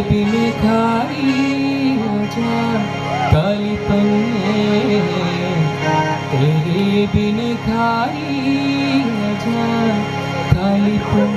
बिन खाई आजा कालीपन तेरे बिन खाई आजा कालीपन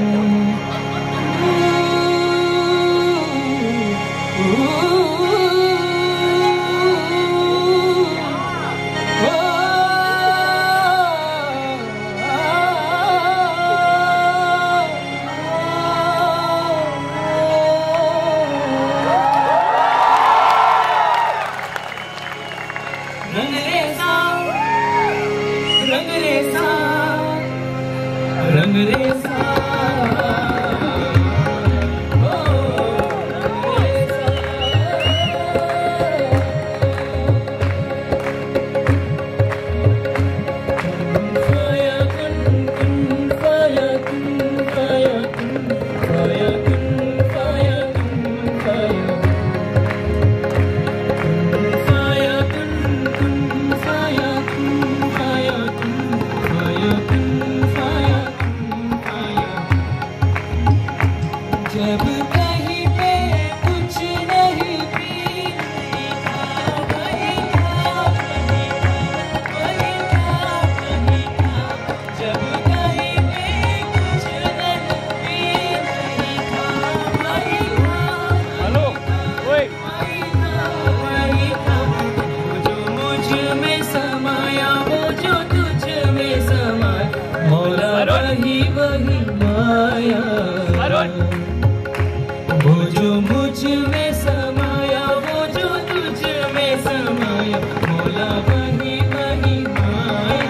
रंग रेसा जब कहीं पे कुछ नहीं जब कहीं पे कुछ नहीं हेलो जो मुझ में समाया वो जो तुझ में समाया मौला वही वही माया वो जो मुझ में समाया वो जो तुझ में समाया मौला वही वही माया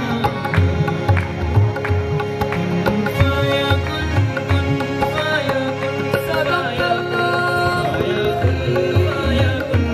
फाया कुन फाया कुन सदाकल्लाह फाया कुन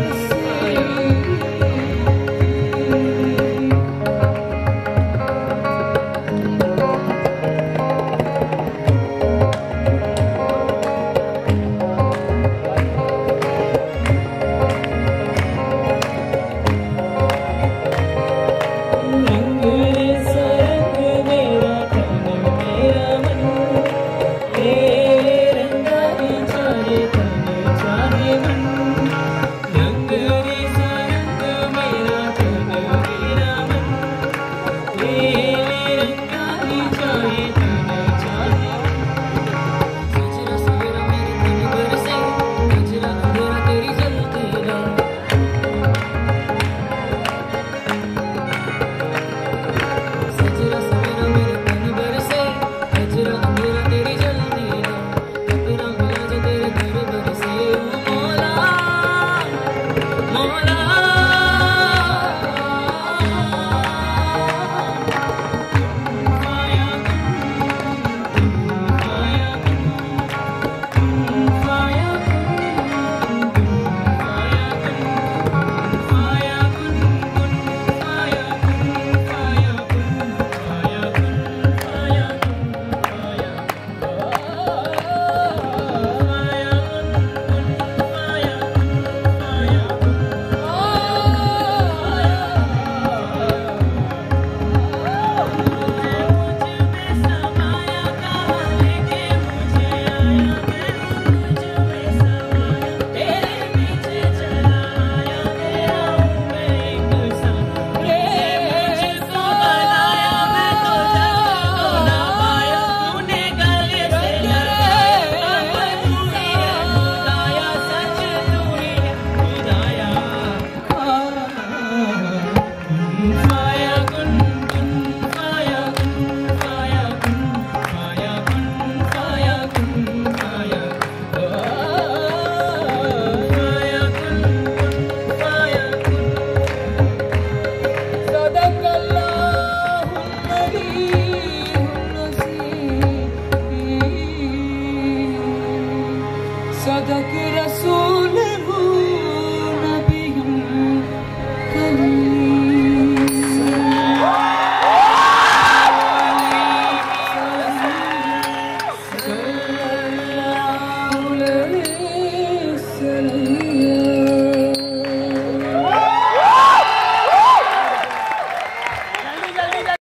सदक रसूल हूँ